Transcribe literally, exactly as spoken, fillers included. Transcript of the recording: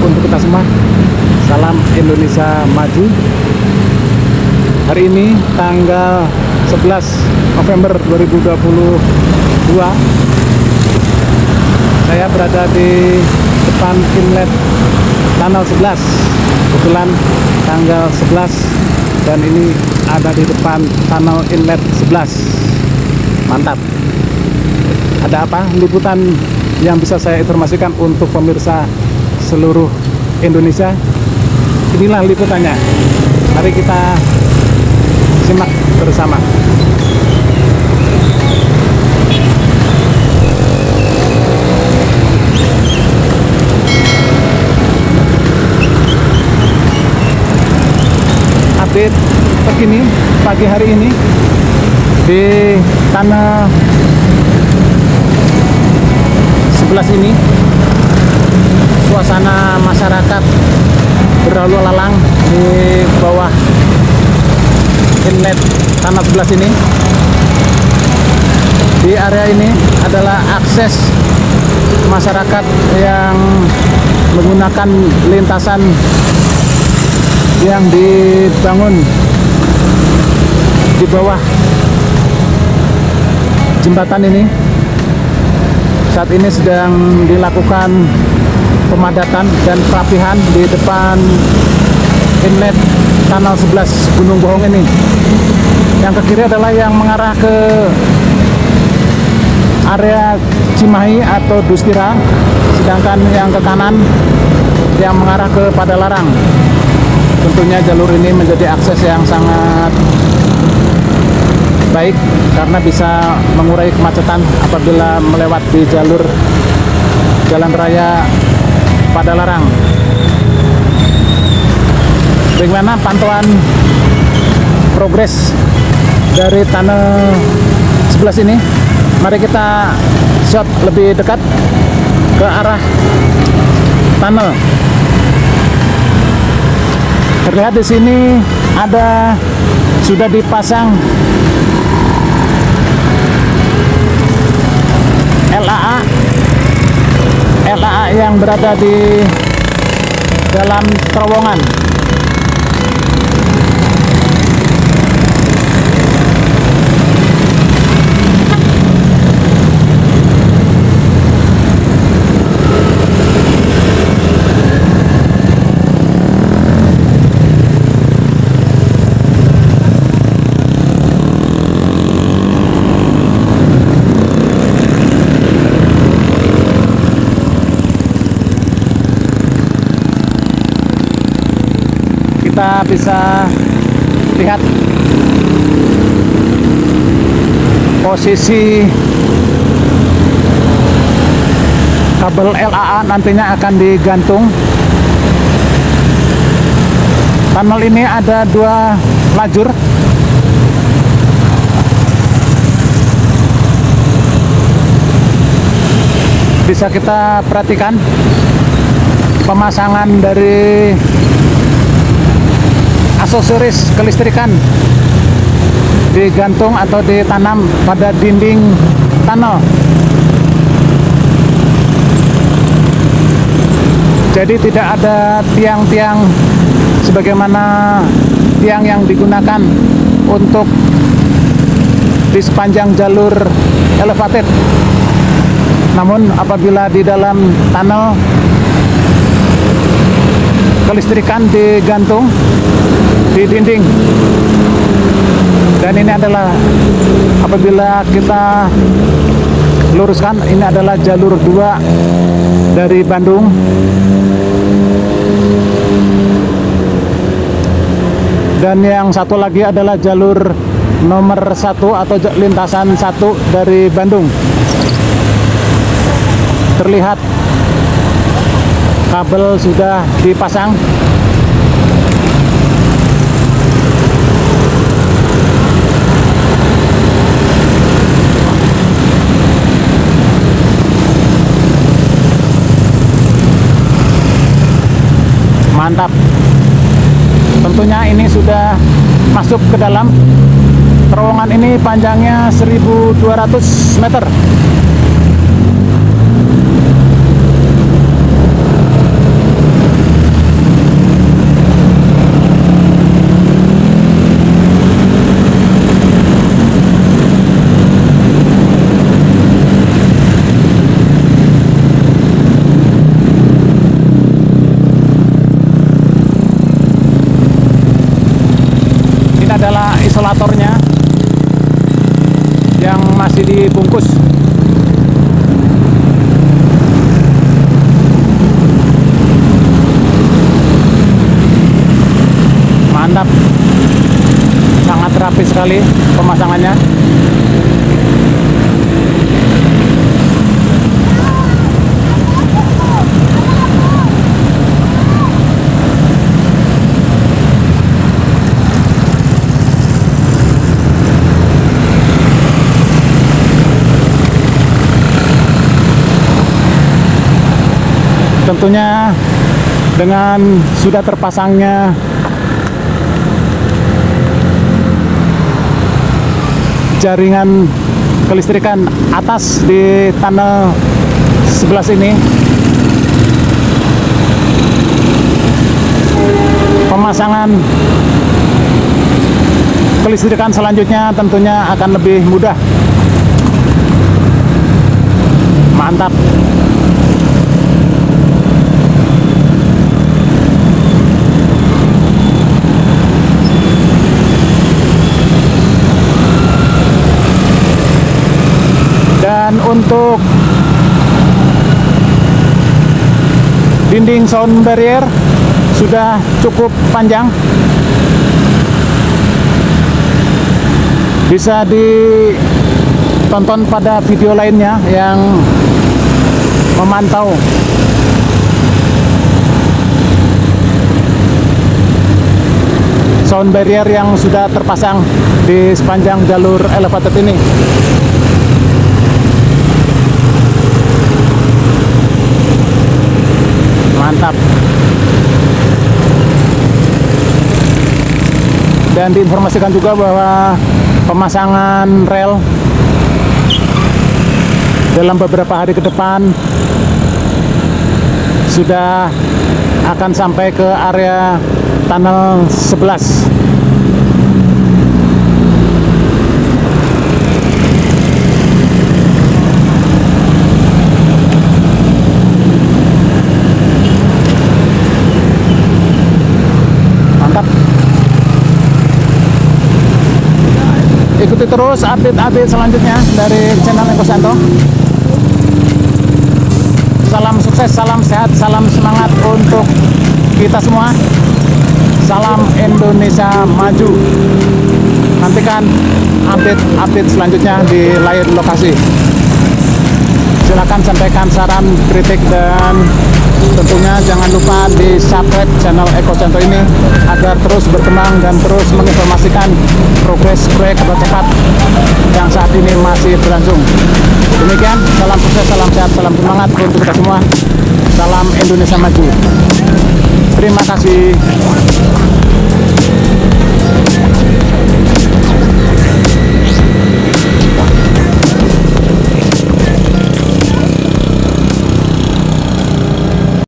untuk kita semua. Salam Indonesia Maju. Hari ini tanggal sebelas November dua ribu dua puluh dua, saya berada di depan inlet Tunnel sebelas. Kebetulan tanggal sebelas dan ini ada di depan Tunnel Inlet sebelas. Mantap. Ada apa liputan yang bisa saya informasikan untuk pemirsa seluruh Indonesia? Inilah liputannya. Mari kita simak bersama. Update terkini pagi hari ini di Tunnel sebelas ini, suasana masyarakat berlalu lalang di bawah inlet Tunnel sebelas ini. Di area ini adalah akses masyarakat yang menggunakan lintasan yang dibangun di bawah jembatan ini. Saat ini sedang dilakukan pemadatan dan perapihan di depan inlet Tunnel sebelas Gunung Bohong ini. Yang ke kiri adalah yang mengarah ke area Cimahi atau Dustira, sedangkan yang ke kanan yang mengarah ke Padalarang. Tentunya jalur ini menjadi akses yang sangat baik karena bisa mengurai kemacetan apabila melewati jalur jalan raya Padalarang. Bagaimana pantauan progres dari tunnel sebelas ini? Mari kita shot lebih dekat ke arah tunnel. Terlihat di sini ada sudah dipasang L A A L A A yang berada di dalam terowongan. Kita bisa lihat posisi kabel L A A nantinya akan digantung. Tunnel ini ada dua lajur. Bisa kita perhatikan pemasangan dari aksesoris kelistrikan digantung atau ditanam pada dinding tunnel. Jadi tidak ada tiang-tiang sebagaimana tiang yang digunakan untuk di sepanjang jalur elevated. Namun apabila di dalam tunnel kelistrikan digantung di dinding, dan ini adalah apabila kita luruskan, ini adalah jalur dua dari Bandung. Dan yang satu lagi adalah jalur nomor satu atau lintasan satu dari Bandung. Terlihat kabel sudah dipasang. Mantap. Tentunya ini sudah masuk ke dalam terowongan ini. Panjangnya seribu dua ratus meter. masih dibungkus. Mantap, sangat rapi sekali pemasangannya. Tentunya dengan sudah terpasangnya jaringan kelistrikan atas di tunnel sebelah sini, pemasangan kelistrikan selanjutnya tentunya akan lebih mudah. Mantap. Dan untuk dinding sound barrier sudah cukup panjang, bisa ditonton pada video lainnya yang memantau sound barrier yang sudah terpasang di sepanjang jalur elevated ini. Mantap. Dan diinformasikan juga bahwa pemasangan rel dalam beberapa hari ke depan sudah akan sampai ke area tunnel sebelas. Ikuti terus update-update selanjutnya dari channel Eko Santo. Salam sukses, salam sehat, salam semangat untuk kita semua. Salam Indonesia Maju. Nantikan update-update selanjutnya di lain lokasi. Silakan sampaikan saran, kritik, dan tentunya jangan lupa di subscribe channel Eko Santo ini agar terus berkembang dan terus menginformasikan progres proyek kereta cepat yang saat ini masih berlangsung. Demikian, salam sukses, salam sehat, salam semangat untuk kita semua. Salam Indonesia Maju. Terima kasih.